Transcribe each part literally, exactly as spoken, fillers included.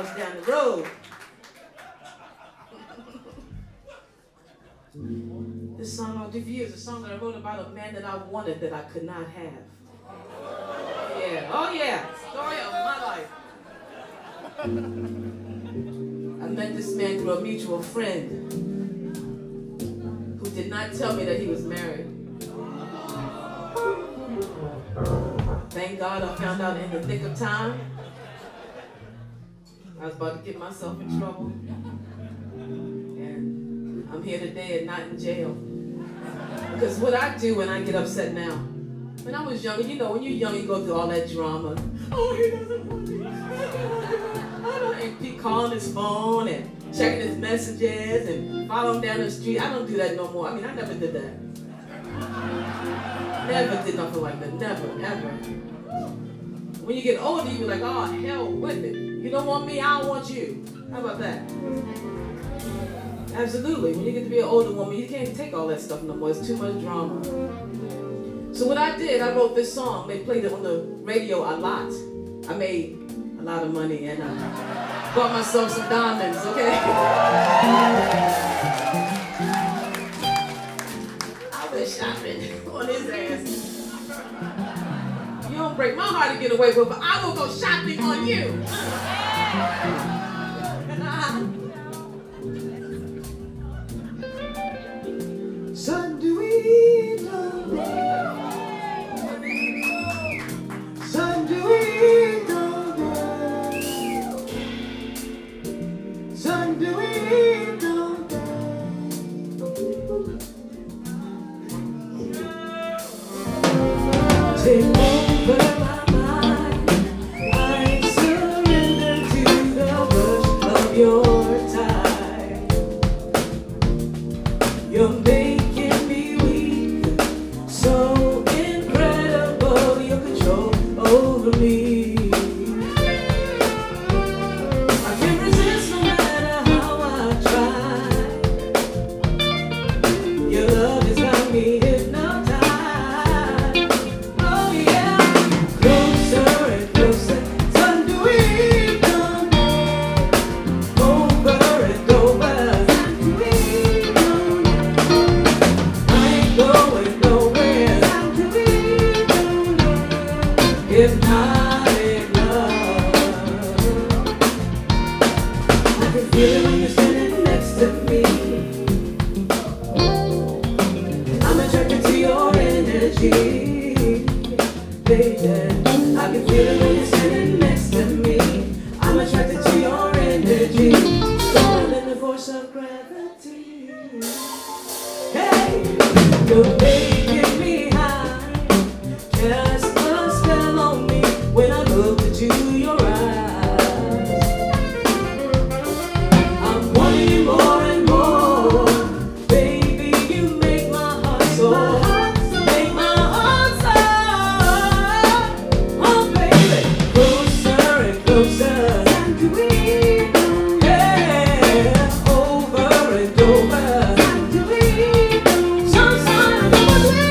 house down the road. This song I'll give you is a song that I wrote about a man that I wanted that I could not have. Yeah, oh yeah, story of my life. I met this man through a mutual friend who did not tell me that he was married. Thank God I found out in the nick of time. I was about to get myself in trouble. And I'm here today and not in jail. Because what I do when I get upset now, when I was younger, you know, when you're young, you go through all that drama. Oh, he doesn't want me. And keep calling his phone and checking his messages and follow him down the street. I don't do that no more. I mean, I never did that. Never did nothing like that. Never, ever. When you get older, you be like, oh, hell with it. You don't want me, I don't want you. How about that? Absolutely. When you get to be an older woman, you can't take all that stuff no more. It's too much drama. So what I did, I wrote this song. They played it on the radio a lot. I made a lot of money and I bought myself some diamonds, okay? I went shopping on his ass. You don't break my heart to get away with it, but I will go shopping on you. Son, do we know? Son, do we know? Son, do we know? Take over my mind. I surrender to the rush of your tide. You're making me weak, so incredible your control over me. I can't resist no matter how I try. Your love has got me hypnotized. Oh yeah, closer and closer. Son, do we come over and over? Son, do we come? I ain't going nowhere. Son, do we come? Hypnotic love. I can feel it when you're standing next to me. I'm attracted to your energy, baby. I can feel it when you're standing next to me. I'm attracted to your energy, falling the force of gravity. Hey, you're making me high. Cast a spell on me when I look into your eyes. I'm wanting you more and more. Baby, you make my heart soar. Make my heart soar. Oh, baby, closer and closer. Time to we go. Yeah, over and over. Time to we go. Some sign of what we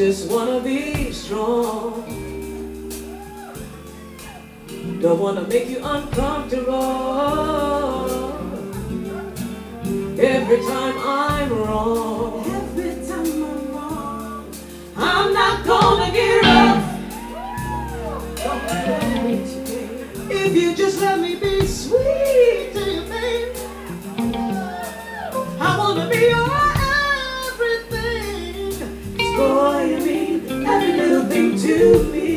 just wanna be strong. Don't wanna make you uncomfortable. Every time I'm wrong, Every time I'm wrong, I'm not gonna give up. If you just let me be sweet to you, babe, I wanna be your everything. 'Cause boy, you mean every little thing to me.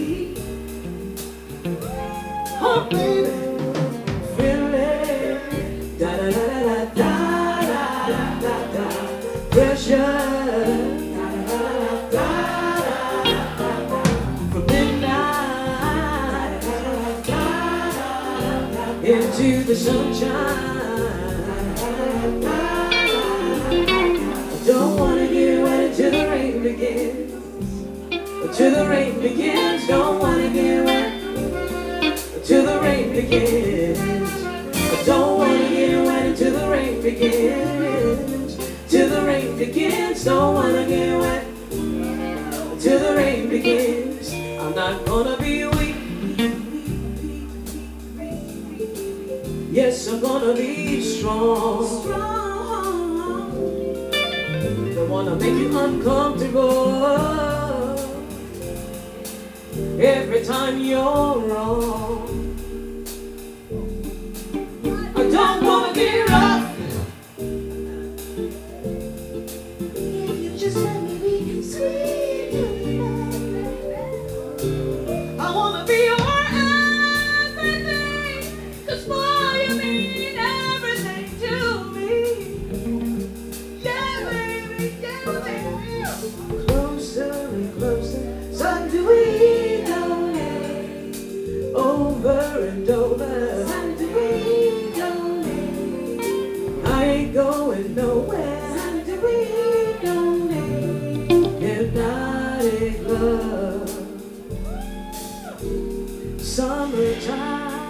Oh, baby, feeling da da da da da da da da da pressure. Da da da da da da da from midnight into the sunshine. I don't wanna get wet until the rain begins. Until the rain begins, don't wanna get wet. Till the rain begins. I don't wanna get wet until the rain begins. Till the rain begins. Don't wanna get wet till the rain begins. I'm not gonna be weak. Yes, I'm gonna be strong. strong. Don't wanna make you uncomfortable. Every time you're wrong, I don't wanna be rough. If you just let me be sweet, I wanna be your everything. 'Cause boy, you mean everything to me. Yeah, baby, yeah, baby. Closer and closer, so do we. Over and over, I ain't going nowhere. Hypnotic love, summertime,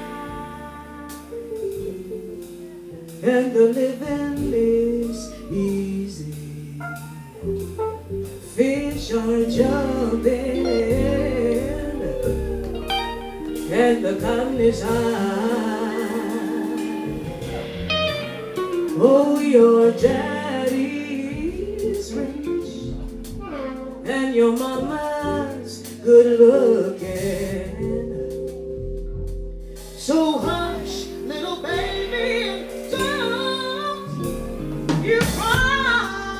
and the living is easy. Fish are jumping in, and the cotton is high. Oh, your daddy's rich, and your mama's good looking. So hush, little baby, don't you cry.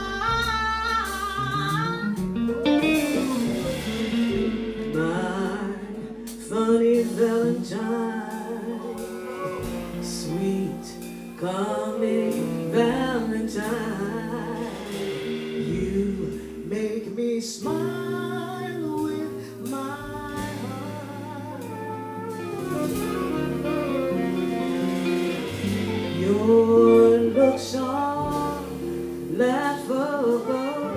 My funny Valentine, sweet coming Valentine, you make me smile with my heart. Your looks are laughable,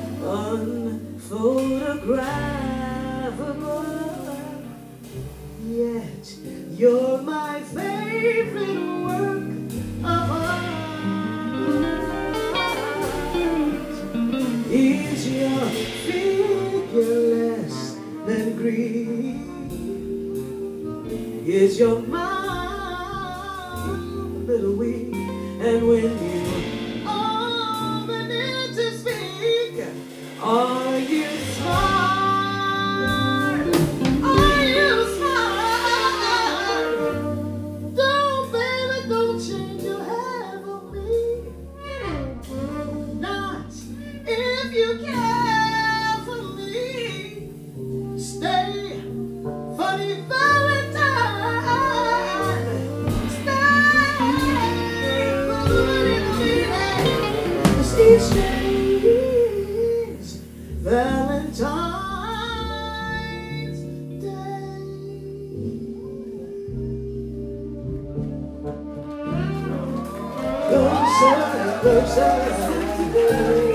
unphotographable, yet you're my favorite work of art. Is your figure less than green? Is your mind a little weak? And when you open it to speak, are you smart? Are you smart? Don't, baby, don't change your hair for me. Not if you care for me. Stay, funny Valentine. Stay, funny Valentine. 'Cause each day is Valentine's Day. Closer, closer.